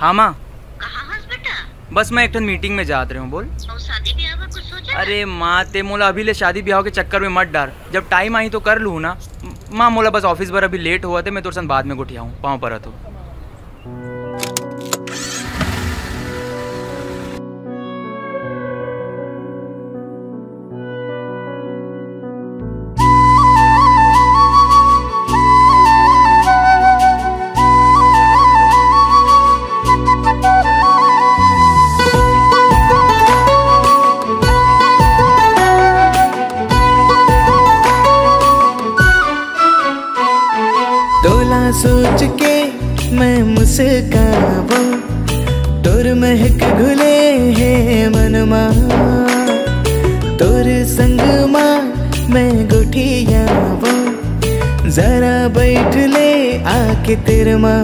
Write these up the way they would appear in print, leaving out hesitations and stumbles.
हाँ माँ। कहाँ हंस बेटा? बस मैं एक मीटिंग में जात रही हूँ। बोल। और शादी ब्याह का कुछ सोचा? अरे माँ ते मोला अभी ले शादी ब्याह के चक्कर में मत डार। जब टाइम आई तो कर लूँ ना माँ। मोला बस ऑफिस पर अभी लेट हुआ थे। मैं तो बाद में गुठिया हूँ पाँव पर तो। तोला सोच के मैं मुस्कावा, तोर महक घुले है मनमा, तोर संग माँ मैं गुठियावा, जरा बैठ ले आके तेरे माँ।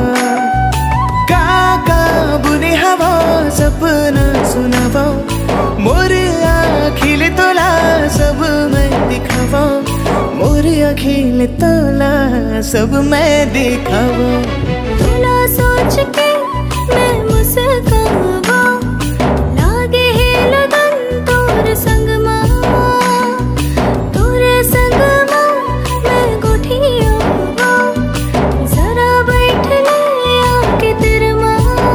काका बुने हवा सपना सुनावा, मोर आँखिल तोला सब मैं दिखावा, मोर अखिल तोला सब मैं दिखावा। तोला सोच के मैं मुस्कावा, लागे है लगन तोर संग माँ, तोर संग माँ मैं गुठियावा, जरा बैठ ले आके तेरे माँ।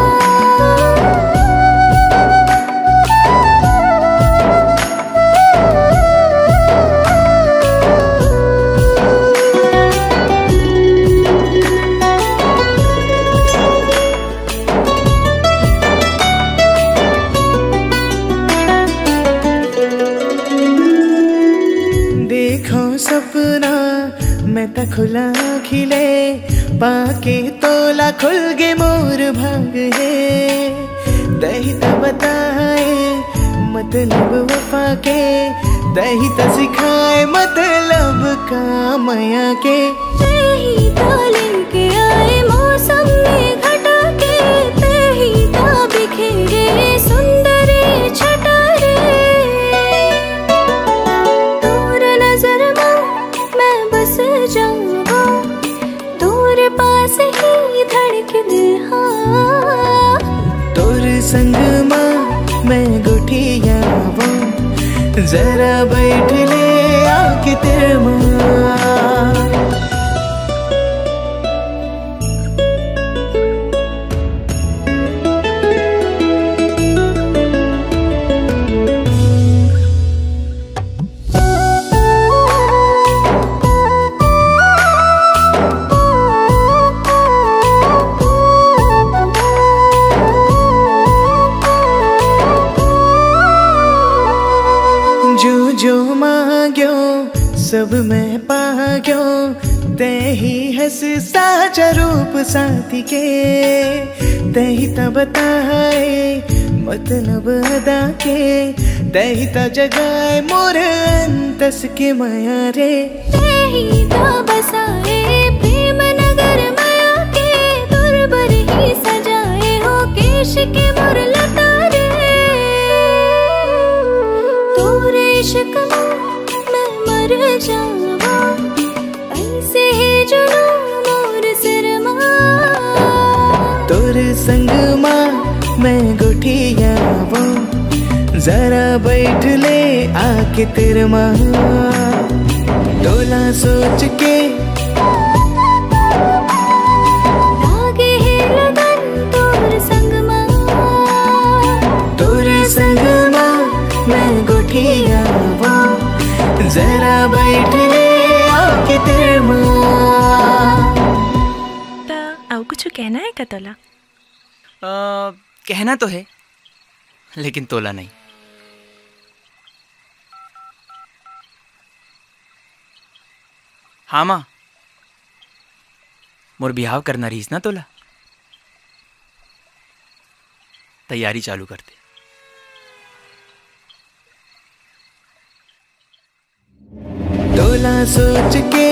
देखो सपना मैं त खुला खिले, पाके तोला खुल गे मोर भाग है। दही त बताए मतलब वफा के, दही त सिखाए मतलब का माया के। तेही ताले के आए मौसम में घटा के, तेही ता बिखेरे सुंदर छटा रे। तोर नजर में मैं बस जाऊंगा, तोर पास ही धड़क दिल। हाँ तोर संग माँ मैं गुठियावा, जरा बैठ ले आके तेरे माँ। जो जो मांग्यो सब मैं पाग्यो, ते ही हंस साचा रूप साथी के। ते ही त बताए मतलब अदा के, ते ही त जगाए मोर अंतस के माया रे। तेही ता बसाए प्रेम नगर माया के, तुरबर ही सजाए हो केश के मोर लता रे। तोरे इश्क में मैं मर जावा, ऐसे ही जुनू मोर सिर माँ। तोर संग माँ मैं गुठियावा, जरा बैठ ले आके तेरे माँ। तोला सोच के लागे है लगन तोर संग माँ, तोर संग माँ मैं गुठियावा, जरा बैठ ले आके तेरे माँ। ता आउ कुछ कहना है का तोला? कहना तो है लेकिन तोला नहीं। हाँ माँ, मोर बिहाव करना रहीस ना तोला। तैयारी चालू करते। तोला सोच के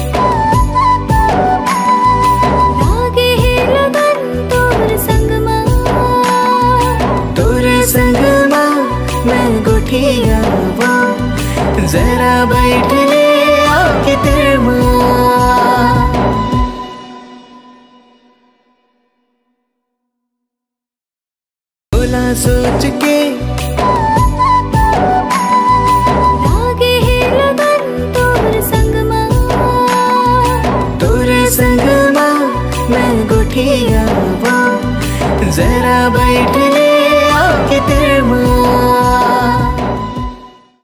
लागे है लगन तोर संग माँ, तोर संग माँ मैं गुठियावा, जरा बैठ ले आके तेरे माँ। सोच के लागे है लगन तोर संगमा मैं गुठिया वो जरा बैठ